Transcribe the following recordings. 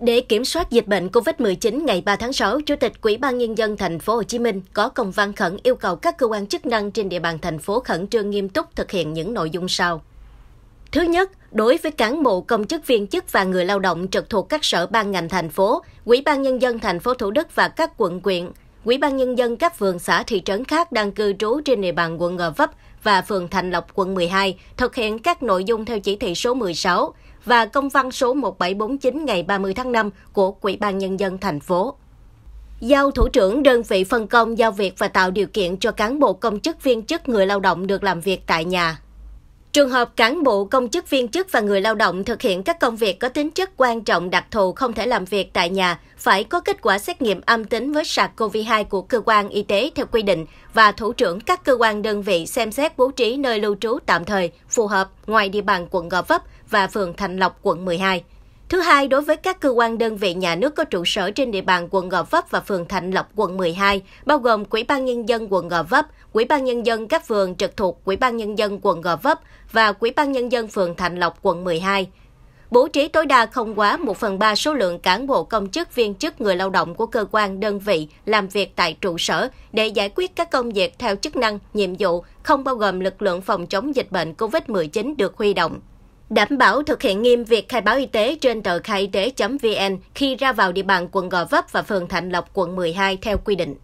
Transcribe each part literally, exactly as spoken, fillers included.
Để kiểm soát dịch bệnh Covid mười chín, ngày ba tháng sáu, Chủ tịch Ủy ban Nhân dân Thành phố Hồ Chí Minh có công văn khẩn yêu cầu các cơ quan chức năng trên địa bàn thành phố khẩn trương nghiêm túc thực hiện những nội dung sau. Thứ nhất, đối với cán bộ, công chức, viên chức và người lao động trực thuộc các sở ban ngành thành phố, Ủy ban Nhân dân thành phố Thủ Đức và các quận huyện, Ủy ban Nhân dân các phường xã thị trấn khác đang cư trú trên địa bàn quận Gò Vấp và phường Thạnh Lộc, quận mười hai thực hiện các nội dung theo chỉ thị số mười sáu và công văn số một bảy bốn chín ngày ba mươi tháng năm của Ủy ban Nhân dân thành phố. Giao thủ trưởng đơn vị phân công giao việc và tạo điều kiện cho cán bộ, công chức, viên chức, người lao động được làm việc tại nhà. Trường hợp cán bộ, công chức, viên chức và người lao động thực hiện các công việc có tính chất quan trọng, đặc thù không thể làm việc tại nhà, phải có kết quả xét nghiệm âm tính với SARS-xê o vê hai của cơ quan y tế theo quy định và thủ trưởng các cơ quan đơn vị xem xét bố trí nơi lưu trú tạm thời phù hợp ngoài địa bàn quận Gò Vấp và phường Thạnh Lộc, quận mười hai. Thứ hai, đối với các cơ quan đơn vị nhà nước có trụ sở trên địa bàn quận Gò Vấp và phường Thạnh Lộc, quận mười hai, bao gồm Ủy ban Nhân dân quận Gò Vấp, Ủy ban Nhân dân các phường trực thuộc Ủy ban Nhân dân quận Gò Vấp và Ủy ban Nhân dân phường Thạnh Lộc, quận mười hai. Bố trí tối đa không quá một phần ba số lượng cán bộ, công chức, viên chức, người lao động của cơ quan đơn vị làm việc tại trụ sở để giải quyết các công việc theo chức năng, nhiệm vụ, không bao gồm lực lượng phòng chống dịch bệnh Covid mười chín được huy động. Đảm bảo thực hiện nghiêm việc khai báo y tế trên tờ khai y tế chấm vn khi ra vào địa bàn quận Gò Vấp và phường Thạnh Lộc, quận mười hai theo quy định.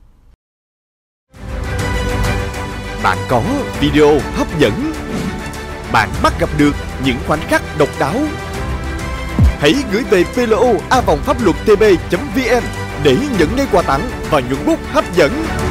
Bạn có video hấp dẫn. Bạn bắt gặp được những khoảnh khắc độc đáo. Hãy gửi về pê lờ o a vòng pháp luật tb chấm vn để nhận ngay quà tặng và nhuận bút hấp dẫn.